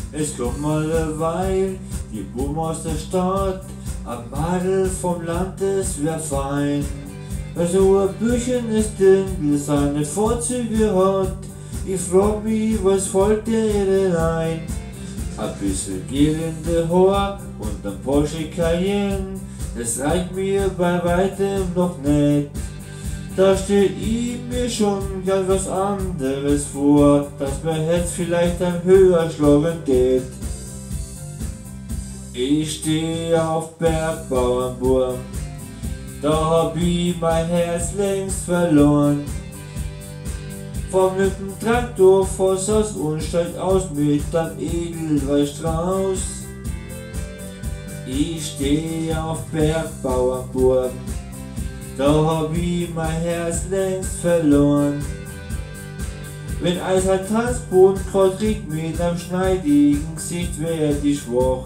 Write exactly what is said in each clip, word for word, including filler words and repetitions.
Es kommt mal eine Weile, die Buben aus der Stadt, am Madel vom Land, es wär fein. Bei so ein Büchen ist drin, seine Vorzüge hat. Ich frag mich, was wollt ihr denn ein? Ein bisschen Gel in de Haar und ein Porsche Cayenne, das reicht mir bei weitem noch nicht. Da stell ich mir schon ganz was anderes vor, dass mein Herz vielleicht dann höher schlagen geht. Ich stehe auf Bergbauernburg, da hab ich mein Herz längst verloren. Fahr mit dem Traktor vors Haus und steig aus mit dem Edelweißstrauß. Ich stehe auf Bergbauernburg, da hab ich mein Herz längst verloren. Wenn Eis ein Transport grad riecht mit einem schneidigen Gesicht, werd ich schwach.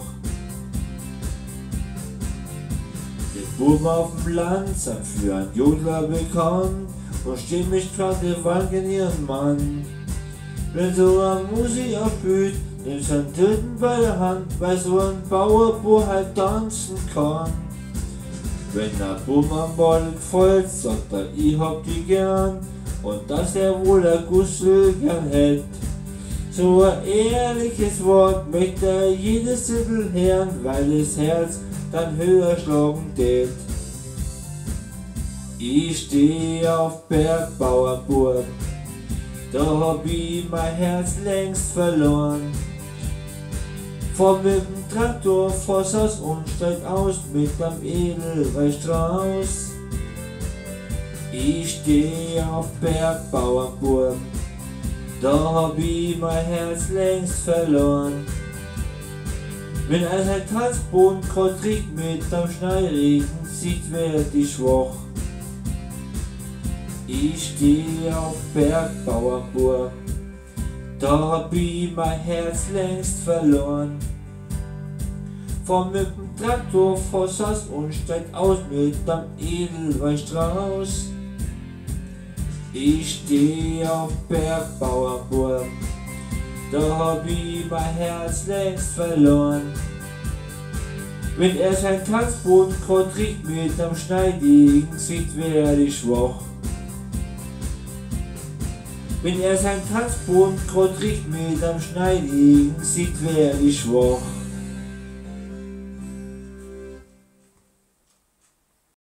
Die Buben auf dem Land sind für einen Jodler bekannt und stehen mich grad der Wangen ihren Mann. Wenn so eine Musik aufblüht, nimmt sein Töten bei der Hand, weil so ein Bauerbub halt tanzen kann. Wenn der Bub am Ball gefällt, sagt er, ich hab die gern und dass er wohl ein Gussel gern hätt. So ein ehrliches Wort möchte er jedes Zittel hören, weil das Herz dann höher schlagen tät. Ich stehe auf Bergbauernburg, da hab ich mein Herz längst verloren. Fahr mit dem Traktor vors Haus und steig aus mit dem Edelweißstrauß. Ich stehe auf Bergbauernburg, da hab ich mein Herz längst verloren. Wenn ein Transport grad riecht mit dem Schneiregen, sieht werd ich schwach. Ich stehe auf Bergbauernburg, da hab ich mein Herz längst verloren. Fahr mit dem Traktor vors Haus und steig aus mit dem Edelweißstrauß. Ich stehe auf Bergbauernburg, da hab ich mein Herz längst verloren. Wenn er sein Transport grad riecht mit dem schneidigen Gesicht, werd ich schwach. Wenn er sein Transport grad riecht mit dem schneidigen Gesicht, werd ich schwach.